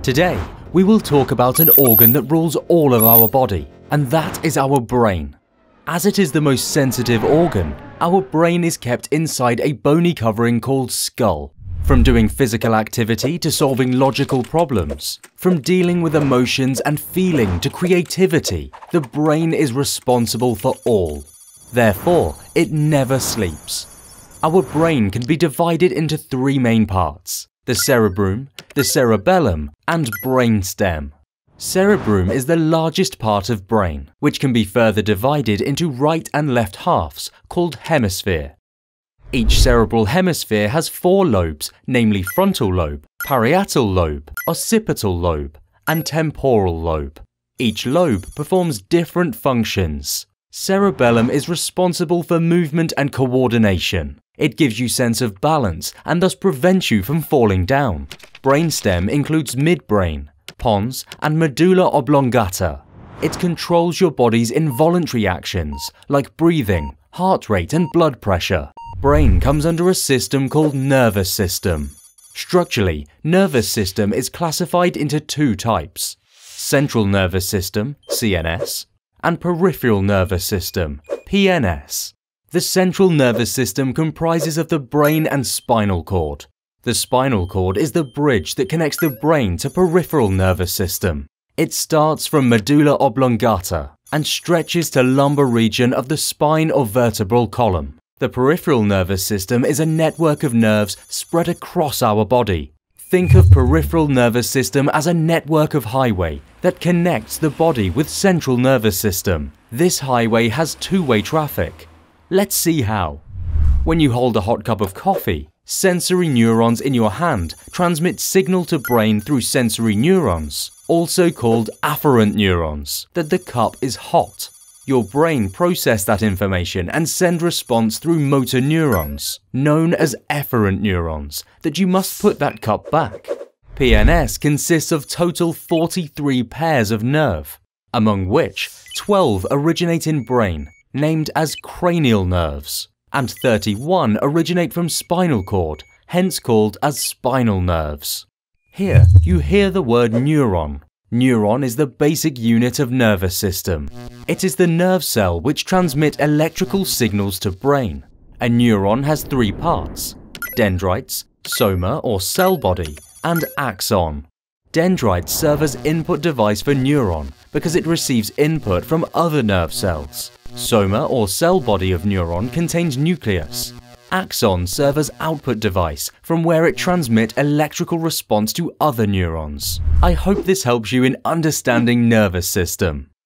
Today, we will talk about an organ that rules all of our body, and that is our brain. As it is the most sensitive organ, our brain is kept inside a bony covering called skull. From doing physical activity to solving logical problems, from dealing with emotions and feeling to creativity, the brain is responsible for all. Therefore, it never sleeps. Our brain can be divided into three main parts: the cerebrum, the cerebellum, and brainstem. Cerebrum is the largest part of brain, which can be further divided into right and left halves, called hemisphere. Each cerebral hemisphere has four lobes, namely frontal lobe, parietal lobe, occipital lobe, and temporal lobe. Each lobe performs different functions. Cerebellum is responsible for movement and coordination. It gives you sense of balance and thus prevents you from falling down. Brainstem includes midbrain, pons, and medulla oblongata. It controls your body's involuntary actions, like breathing, heart rate, and blood pressure. Brain comes under a system called nervous system. Structurally, nervous system is classified into two types: central nervous system, CNS, and peripheral nervous system, PNS. The central nervous system comprises of the brain and spinal cord. The spinal cord is the bridge that connects the brain to peripheral nervous system. It starts from medulla oblongata and stretches to lumbar region of the spine or vertebral column. The peripheral nervous system is a network of nerves spread across our body. Think of peripheral nervous system as a network of highway that connects the body with central nervous system. This highway has two-way traffic. Let's see how. When you hold a hot cup of coffee, sensory neurons in your hand transmit signal to brain through sensory neurons, also called afferent neurons, that the cup is hot. Your brain processes that information and send response through motor neurons, known as efferent neurons, that you must put that cup back. PNS consists of total 43 pairs of nerve, among which 12 originate in brain, named as cranial nerves, and 31 originate from spinal cord, hence called as spinal nerves. Here you hear the word neuron. Neuron is the basic unit of nervous system. It is the nerve cell which transmit electrical signals to brain. A neuron has three parts: dendrites, soma or cell body, and axon. Dendrites serve as input device for neuron because it receives input from other nerve cells. Soma or cell body of neuron contains nucleus. Axons serve as output device from where it transmits electrical response to other neurons. I hope this helps you in understanding nervous system.